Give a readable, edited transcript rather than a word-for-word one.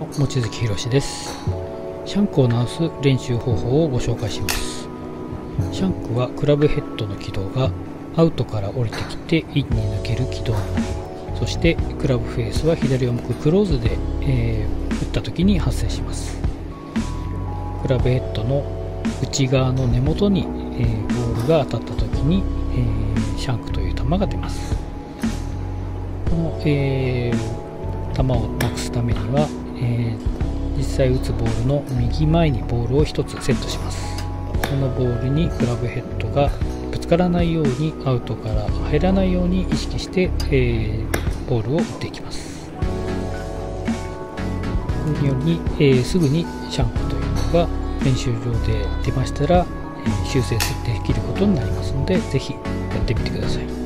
望月博です。シャンクを直す練習方法をご紹介します。シャンクはクラブヘッドの軌道がアウトから降りてきてインに抜ける軌道になり、そしてクラブフェースは左を向くクローズで、打った時に発生します。クラブヘッドの内側の根元に、ボールが当たった時に、シャンクという球が出ます。この、球をなくすためには、実際打つボールの右前にボールを1つセットします。このボールにクラブヘッドがぶつからないようにアウトから入らないように意識して、ボールを打っていきます。このように、すぐにシャンクというのが練習場で出ましたら、修正できることになりますので、ぜひやってみてください。